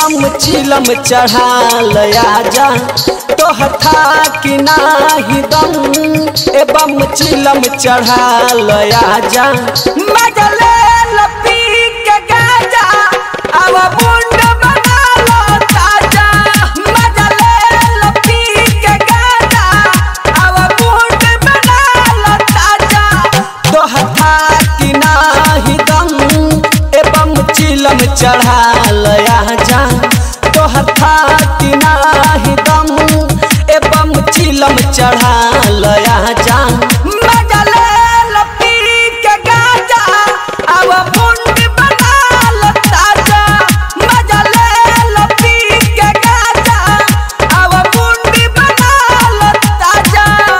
बम चिलम चढ़ाल आजा तोहर था कि नाही दम ए बम चिलम चढ़ाल आजा मजले लपी के गाजा अब मुंड बना लो ताजा मजले लपी के गाजा अब मुंड बना लो ताजा तोहर था कि नाही दम ए बम चिलम चढ़ाल आजा तोहर था कि नाही दम ए बम चिलम चढ़ाल आजा मजले लपी के गाजा अब मुंड बना लो ताजा मजले लपी के गाजा अब मुंड बना लो ताजा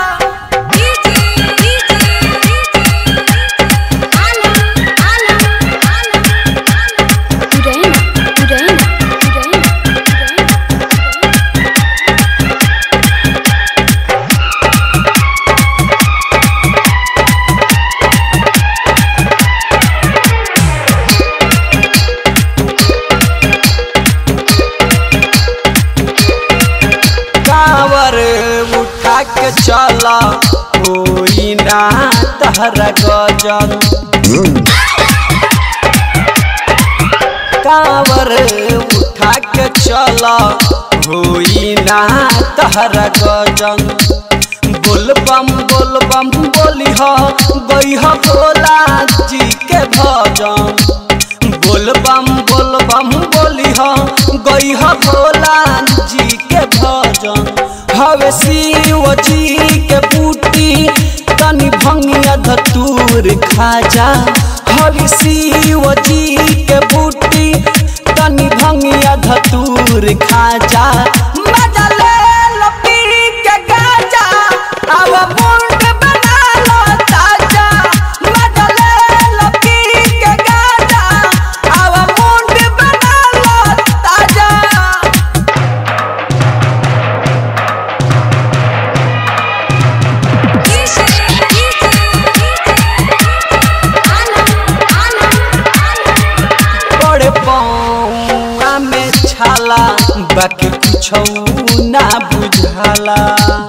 कावर उठा के चला होई ना तहरा गजन कावर उठा के चला होई ना तहरा गजन बोल बम बोली हो गई हो भोला जी के भजन बोल बम बोली हो गई हो भोला जी के भजन हवे शिव जी के बूटी तनी भंगिया धतूर खाजा हवे शिव जी के बूटी तनी भंगिया धतूर खाजा मजले लपी के गाजा अब मुंड बना लो ताजा मजले लपी के गाजा अब मुंड बना लो ताजा बड़े पौआ में छाला बाकी कुछो ना बुझाला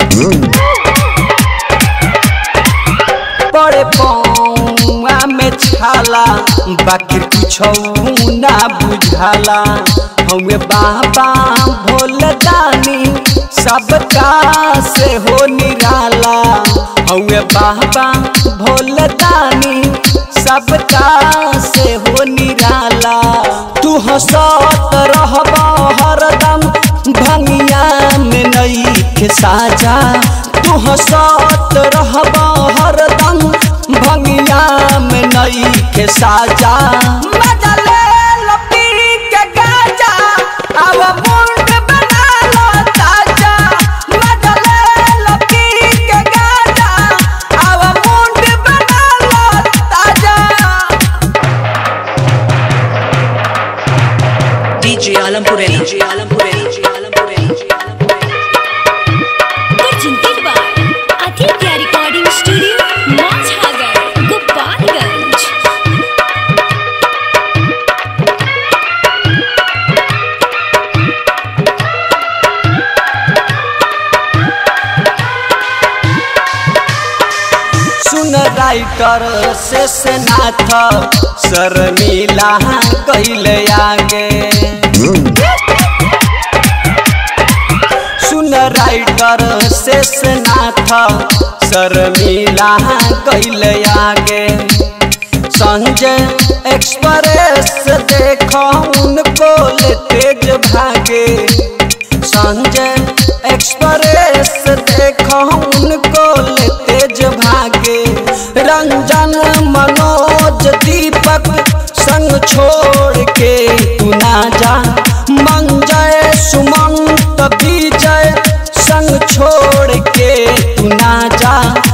बड़े पौआ में छाला बाकी कुछो ना बुझाला हमें बाबा भोले दानी सबका से हो निराला हमें बाबा भोले दानी सबका से हो निराला तू हंसत रहबा हरदम भंगिया में नईखे साजा तू हंसत रहबा हरदम भंगिया में नईखे साजा मजले लपी के गाजा अब मुंड बना लो ताजा मजले लपी के गाजा अब मुंड बना लो ताजा DJ Alampurena presented by Aditya Recording Studio, Mazhagar, Gopalganj. सुन राइटर से नाथ शर्मिला कैले आगे सुन राइटर से नाथ शर्मिला कैले आगे संजय एक्सप्रेस देखो उनको ले तेज भागे संजय एक्सप्रेस देखो उनको ले तेज भागे रंजन मनोज दीपक संग छोड़ के तू ना जा मंजय सुमंत विजय संग छोड़ के तू ना जा